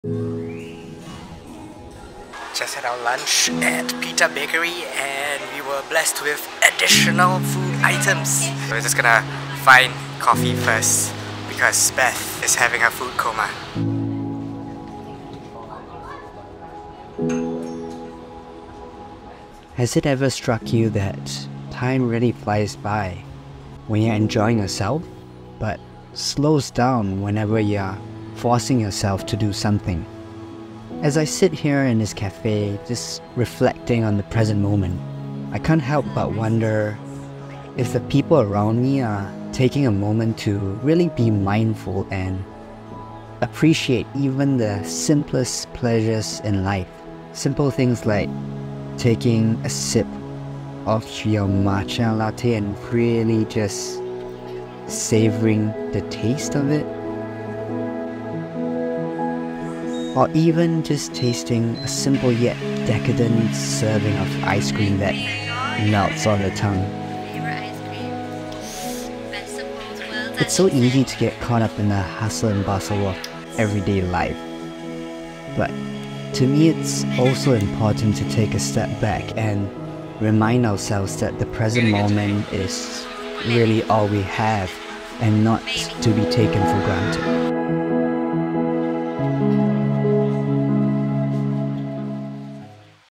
Just had our lunch at Pita Bakery and we were blessed with additional food items. We're just gonna find coffee first because Beth is having her food coma. Has it ever struck you that time really flies by when you're enjoying yourself, but slows down whenever you're forcing yourself to do something? As I sit here in this cafe, just reflecting on the present moment, I can't help but wonder if the people around me are taking a moment to really be mindful and appreciate even the simplest pleasures in life. Simple things like taking a sip of your matcha latte and really just savoring the taste of it. Or even just tasting a simple yet decadent serving of ice cream that melts on the tongue. It's so easy to get caught up in the hustle and bustle of everyday life. But to me, it's also important to take a step back and remind ourselves that the present moment is really all we have and not to be taken for granted.